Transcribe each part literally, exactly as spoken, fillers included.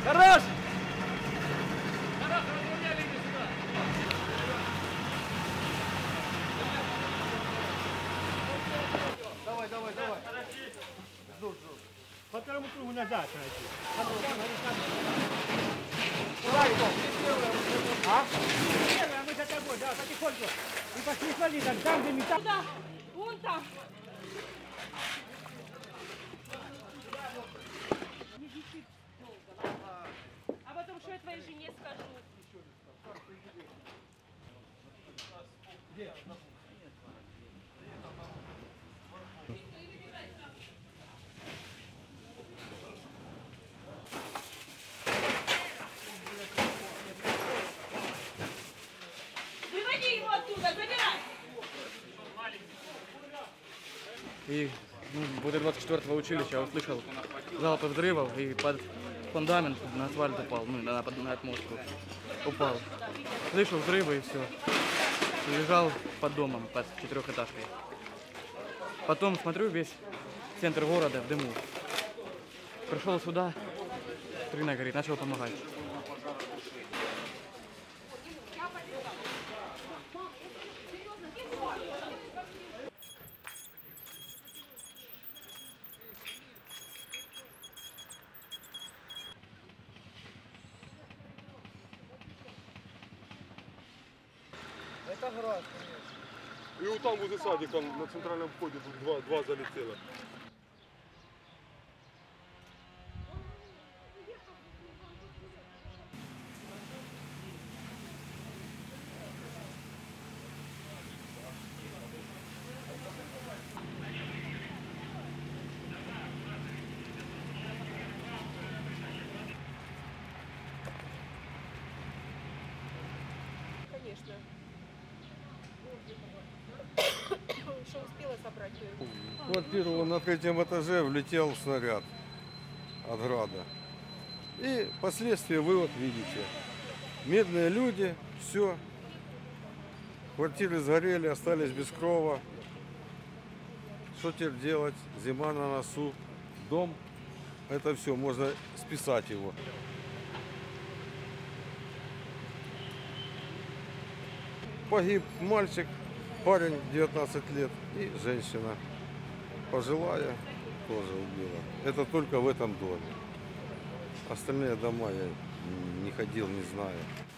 Хорош! Давай, давай, давай. Жду, жду. По второму кругу назад пройти. А? Первое, мы за тобой, да, потихоньку. И пошли смотри, там, там, где металл. Куда? Вон там. Не висит долго. А потом, что я твоей жене скажу? Где? Выводи его оттуда, забирай! И ну, возле двадцать четвёртого училища я услышал залпы взрывов и под фундамент на асфальт упал, ну, на, на отмостку упал. Слышу взрывы и все. Лежал под домом, под четырехэтажкой. Потом смотрю, весь центр города в дыму. Пришел сюда, Трина горит, начал помогать. Это град, конечно. И вот там возле садика на центральном входе два, два залетело. Конечно. Что успела собрать? В квартиру на третьем этаже влетел снаряд от града. И последствия вы вот видите. Медные люди, все. Квартиры сгорели, остались без крова. Что теперь делать? Зима на носу. Дом. Это все, можно списать его. Погиб мальчик, парень девятнадцать лет и женщина пожилая тоже убила. Это только в этом доме. Остальные дома я не ходил, не знаю.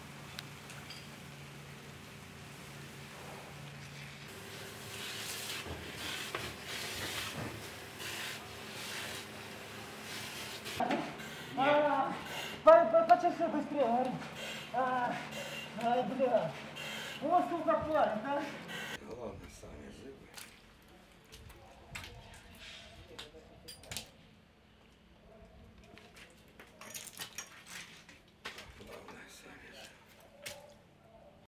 Почаси быстрее, говори. А, ай, бля. О, сука, парень, да? Ладно, сами живы.